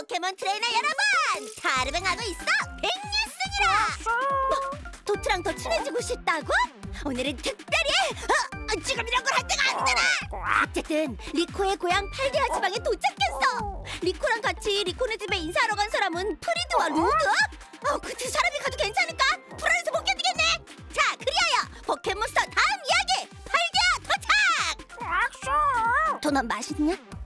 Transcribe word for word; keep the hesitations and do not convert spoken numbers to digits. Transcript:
포켓몬 트레이너 여러분! 타르뱅하고 있어! 백뉴슨이라! 뭐? 도트랑 더 친해지고 싶다고? 오늘은 특별히! 어, 지금 이런 걸 할 때가 아니잖아! 어쨌든 리코의 고향 팔디아 지방에 도착했어! 리코랑 같이 리코네 집에 인사하러 간 사람은 프리드와 루드? 어, 그 두 사람이 가도 괜찮을까? 불안해서 못 견디겠네! 자, 그리하여 포켓몬스터 다음 이야기! 팔디아 도착! 도넛 맛있냐?